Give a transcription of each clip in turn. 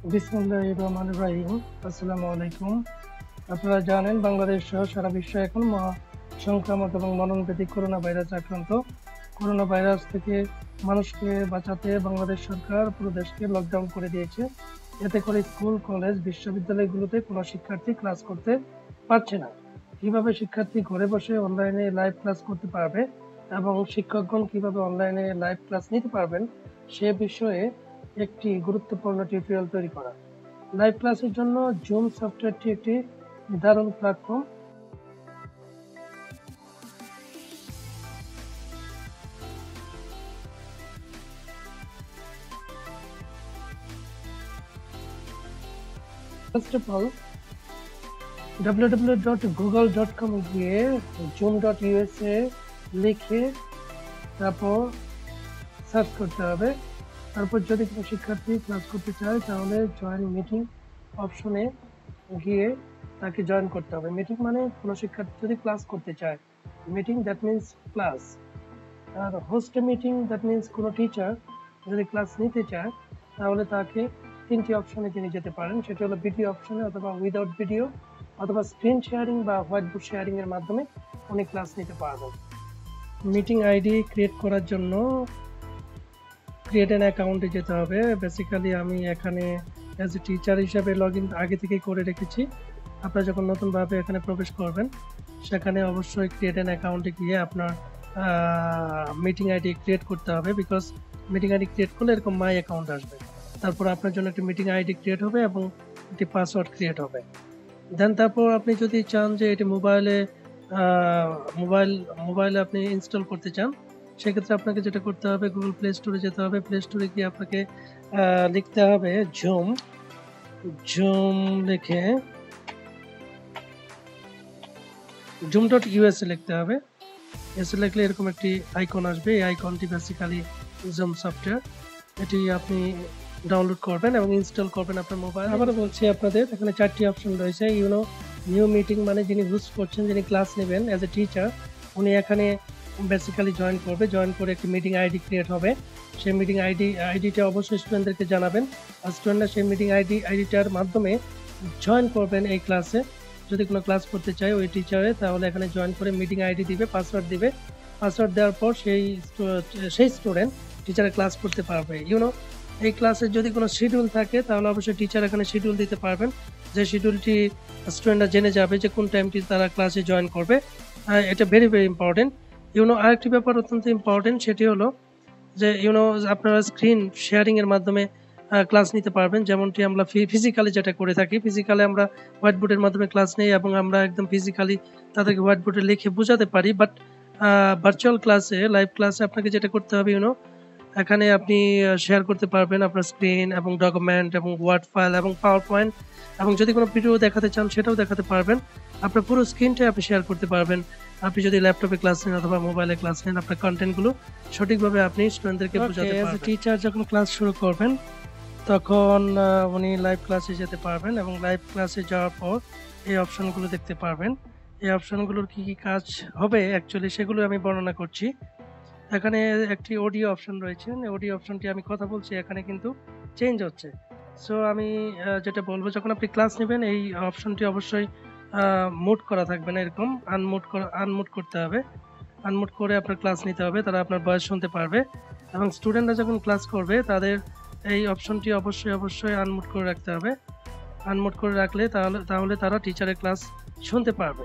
বিসমিল্লাহির রহমানির রহিম। আসসালামু আলাইকুম। আপনারা জানেন বাংলাদেশ সহ সারা বিশ্ব এখন সংক্রামক এবং মরণব্যাধি করোনা ভাইরাস আক্রান্ত। করোনা ভাইরাস থেকে মানুষকে বাঁচাতে বাংলাদেশ সরকার পুরো দেশকে লকডাউন করে দিয়েছে। এতে করে স্কুল, কলেজ, বিশ্ববিদ্যালয়গুলোতে কোনো শিক্ষার্থী ক্লাস করতে পারছে না। কিভাবে শিক্ষার্থী ঘরে বসে অনলাইনে লাইভ ক্লাস করতে পারবে এবং শিক্ষকগণ কিভাবে অনলাইনে লাইভ ক্লাস নিতে পারবেন সে বিষয়ে একটি গুরুত্বপূর্ণ টিউটোরিয়াল তৈরি করা। লাইভ ক্লাসের জন্য জুম সফটওয়্যারটি একটি দারুণ platform. First of all www.google.com গিয়ে zoom.usa লিখে তারপর সার্চ করতে হবে। তারপর যদি কোনো শিক্ষার্থী ক্লাস করতে চায় তাহলে জয়েন মিটিং অপশনে গিয়ে তাকে জয়েন করতে হবে। মিটিং মানে কোনো শিক্ষার্থী যদি ক্লাস করতে চায়, মিটিং দ্যাট মিনস ক্লাস। আর হোস্ট মিটিং দ্যাট মিনস কোনো টিচার যদি ক্লাস নিতে চায় তাহলে তাকে তিনটি অপশনে তিনি যেতে পারেন। সেটা হলো ভিডিও অপশনে, অথবা উইদাউট ভিডিও, অথবা স্ক্রিন শেয়ারিং বা হোয়াইট বোর্ড শেয়ারিং এর মাধ্যমে উনি ক্লাস নিতে পারবেন। মিটিং আইডি ক্রিয়েট করার জন্য ক্রিয়েট অ্যান অ্যাকাউন্টে যেতে হবে। বেসিক্যালি আমি এখানে অ্যাজ এ টিচার হিসাবে লগ ইন আগে থেকেই করে রেখেছি। আপনারা যখন নতুনভাবে এখানে প্রবেশ করবেন সেখানে অবশ্যই ক্রিয়েট অ্যান অ্যাকাউন্টে গিয়ে আপনার মিটিং আইডি ক্রিয়েট করতে হবে, বিকজ মিটিং আইডি ক্রিয়েট করলে এরকম মাই অ্যাকাউন্ট আসবে। তারপর আপনার জন্য একটি মিটিং আইডি ক্রিয়েট হবে এবং একটি পাসওয়ার্ড ক্রিয়েট হবে। দেন তারপর আপনি যদি চান যে এটি মোবাইলে আপনি ইনস্টল করতে চান, সেক্ষেত্রে আপনাকে যেটা করতে হবে গুগল প্লে স্টোরে যেতে হবে। প্লে স্টোরে গিয়ে আপনাকে লিখতে হবে জুম লিখে zoom.usa লিখতে হবে। এসে লিখলে এরকম একটি আইকন আসবে। এই আইকনটি বেসিক্যালি জুম সফটওয়্যার। এটি আপনি ডাউনলোড করবেন এবং ইনস্টল করবেন আপনার মোবাইল। আবার বলছি আপনাদের এখানে চারটি অপশন রয়েছে। নিউ মিটিং মানে যিনি হোস্ট করছেন, যিনি ক্লাস নেবেন অ্যাজ এ টিচার, উনি এখানে বেসিক্যালি জয়েন করবে। জয়েন করে একটি মিটিং আইডি ক্রিয়েট হবে। সেই মিটিং আইডিটা অবশ্যই স্টুডেন্টদেরকে জানাবেন। আর স্টুডেন্টরা সেই মিটিং আইডিটার মাধ্যমে জয়েন করবেন এই ক্লাসে। যদি কোনো ক্লাস করতে চায় ওই টিচারে, তাহলে এখানে জয়েন করে মিটিং আইডি দিবে, পাসওয়ার্ড দিবে। পাসওয়ার্ড দেওয়ার পর সেই স্টুডেন্ট টিচারের ক্লাস করতে পারবে। এই ক্লাসের যদি কোনো শিডিউল থাকে তাহলে অবশ্যই টিচার এখানে শিডিউল দিতে পারবেন, যে শিডিউলটি স্টুডেন্টরা জেনে যাবে যে কোন টাইমটি তারা ক্লাসে জয়েন করবে। এটা ভেরি ভেরি ইম্পর্টেন্ট। আরেকটি ব্যাপার অত্যন্ত ইম্পর্টেন্ট, সেটি হলো যে আপনারা স্ক্রিন শেয়ারিং এর মাধ্যমে ক্লাস নিতে পারবেন। যেমনটি আমরা ফিজিক্যালি যেটা করে থাকি, ফিজিক্যালি আমরা হোয়াইট বোর্ডের মাধ্যমে ক্লাস নেই এবং আমরা একদম ফিজিক্যালি তাদেরকে হোয়াইট বোর্ডে লিখে বোঝাতে পারি। বাট ভার্চুয়াল ক্লাসে, লাইভ ক্লাসে আপনাকে যেটা করতে হবে, এখানে আপনি শেয়ার করতে পারবেন আপনার স্ক্রিন এবং ডকুমেন্ট এবং ওয়ার্ড ফাইল এবং পাওয়ার পয়েন্ট, এবং যদি কোনো ভিডিও দেখাতে চান সেটাও দেখাতে পারবেন। আপনার পুরো স্ক্রিনটাই আপনি শেয়ার করতে পারবেন। আপনি যদি ল্যাপটপে ক্লাস নেন অথবা মোবাইলে ক্লাস নেন, আপনার কন্টেন্টগুলো সঠিকভাবে আপনি স্টুডেন্টদেরকে বোঝাতে পারবেন। টিচার যখন ক্লাস শুরু করবেন তখন উনি লাইভ ক্লাসে যেতে পারবেন এবং লাইভ ক্লাসে যাওয়ার পর এই অপশনগুলো দেখতে পারবেন। এই অপশনগুলোর কি কি কাজ হবে অ্যাকচুয়ালি সেগুলো আমি বর্ণনা করছি। এখানে একটি অডিও অপশন রয়েছে। অডিও অপশনটি আমি কথা বলছি এখানে কিন্তু চেঞ্জ হচ্ছে। সো আমি যেটা বলবো, যখন আপনি ক্লাস নেবেন এই অপশনটি অবশ্যই মুট করা থাকবে না, এরকম আনমুট করতে হবে। আনমুট করে আপনার ক্লাস নিতে হবে, তারা আপনার ভয়েস শুনতে পারবে। এবং স্টুডেন্টরা যখন ক্লাস করবে তাদের এই অপশনটি অবশ্যই আনমুট করে রাখতে হবে। আনমুট করে রাখলে তাহলে তারা টিচারের ক্লাস শুনতে পারবে।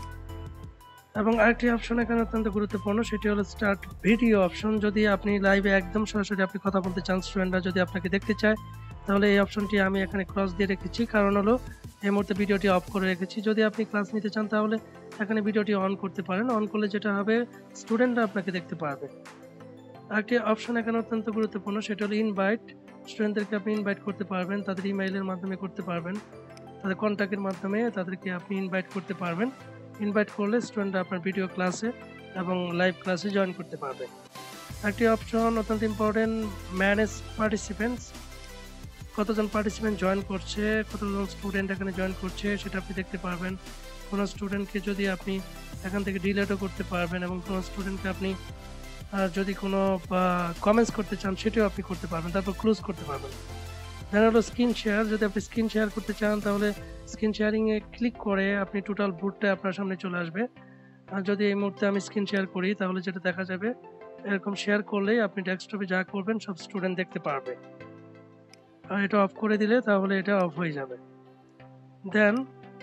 এবং আরেকটি অপশন এখানে অত্যন্ত গুরুত্বপূর্ণ, সেটি হলো স্টার্ট ভিডিও অপশন। যদি আপনি লাইভে একদম সরাসরি আপনি কথা বলতে চান, স্টুডেন্টরা যদি আপনাকে দেখতে চায়, তাহলে এই অপশনটি আমি এখানে ক্রস দিয়ে রেখেছি, কারণ হলো এই মুহূর্তে ভিডিওটি অফ করে রেখেছি। যদি আপনি ক্লাস নিতে চান তাহলে এখানে ভিডিওটি অন করতে পারেন। অন করলে যেটা হবে, স্টুডেন্টরা আপনাকে দেখতে পারবে। আরেকটি অপশন এখানে অত্যন্ত গুরুত্বপূর্ণ, সেটা হলো ইনভাইট। স্টুডেন্টদেরকে আপনি ইনভাইট করতে পারবেন, তাদের ইমেইলের মাধ্যমে করতে পারবেন, তাদের কন্ট্যাক্টের মাধ্যমে তাদেরকে আপনি ইনভাইট করতে পারবেন। ইনভাইট করলে স্টুডেন্টরা আপনার ভিডিও ক্লাসে এবং লাইভ ক্লাসে জয়েন করতে পারবে। একটি অপশন অত্যন্ত ইম্পর্টেন্ট, ম্যানেজ পার্টিসিপেন্টস। কতজন পার্টিসিপেন্ট জয়েন করছে, কতজন স্টুডেন্ট এখানে জয়েন করছে সেটা আপনি দেখতে পারবেন। কোনো স্টুডেন্টকে যদি আপনি এখান থেকে ডিলেটও করতে পারবেন এবং কোনো স্টুডেন্টকে আপনি যদি কোনো কমেন্টস করতে চান সেটাও আপনি করতে পারবেন, তারপর ক্লোজ করতে পারবেন। দেন হলো স্ক্রিন শেয়ার। যদি আপনি স্ক্রিন শেয়ার করতে চান তাহলে স্ক্রিন শেয়ারিং এ ক্লিক করে আপনি টোটাল বোর্ডটা আপনার সামনে চলে আসবে। আর যদি এই মুহূর্তে আমি স্ক্রিন শেয়ার করি তাহলে যেটা দেখা যাবে, এরকম শেয়ার করলেই আপনি ডেস্কটপে যা করবেন সব স্টুডেন্ট দেখতে পারবে। আর এটা অফ করে দিলে তাহলে এটা অফ হয়ে যাবে। দেন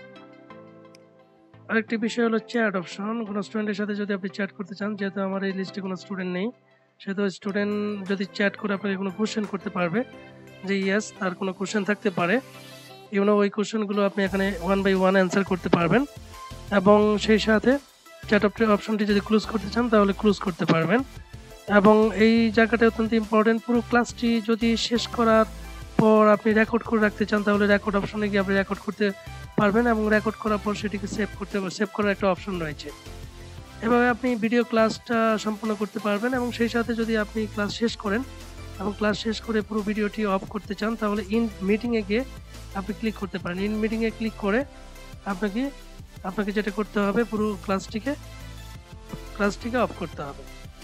আরেকটি বিষয় হলো চ্যাট অপশন। কোনো স্টুডেন্টের সাথে যদি আপনি চ্যাট করতে চান, যেহেতু আমার এই লিস্টে কোনো স্টুডেন্ট নেই, সেহেতু স্টুডেন্ট যদি চ্যাট করে আপনাকে কোনো কোশ্চেন করতে পারবে, যে ইয়েস তার কোনো কোশ্চেন থাকতে পারে, ওই কোশ্চেনগুলো আপনি এখানে 1 বাই 1 অ্যান্সার করতে পারবেন। এবং সেই সাথে চ্যাট অপশনটি যদি ক্লোজ করতে চান তাহলে ক্লোজ করতে পারবেন। এবং এই জায়গাটা অত্যন্ত ইম্পর্টেন্ট, পুরো ক্লাসটি যদি শেষ করার পর আপনি রেকর্ড করে রাখতে চান তাহলে রেকর্ড অপশনে গিয়ে আপনি রেকর্ড করতে পারবেন এবং রেকর্ড করার পর সেটিকে সেভ করার একটা অপশন রয়েছে। এভাবে আপনি ভিডিও ক্লাসটা সম্পূর্ণ করতে পারবেন। এবং সেই সাথে যদি আপনি ক্লাস শেষ করেন এবং ক্লাস শেষ করে পুরো ভিডিওটি অফ করতে চান তাহলে ইন মিটিংয়ে গিয়ে আপনি ক্লিক করতে পারেন। ইন মিটিংয়ে ক্লিক করে আপনাকে যেটা করতে হবে, পুরো ক্লাসটিকে অফ করতে হবে।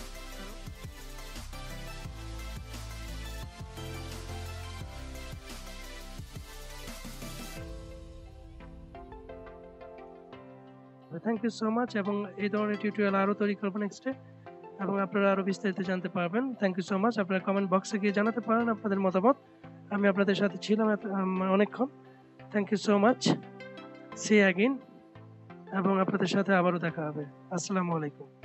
Thank you so much. এবং এই ধরনের টিউটোরিয়াল আরও তৈরি করবো নেক্সটে, এবং আপনারা আরও বিস্তারিত জানতে পারবেন। Thank you so much. আপনারা কমেন্ট বক্সে গিয়ে জানাতে পারেন আপনাদের মতামত। আমি আপনাদের সাথে ছিলাম অনেকক্ষণ। Thank you so much. See again. এবং আপনাদের সাথে আবারও দেখা হবে। আসসালামু আলাইকুম।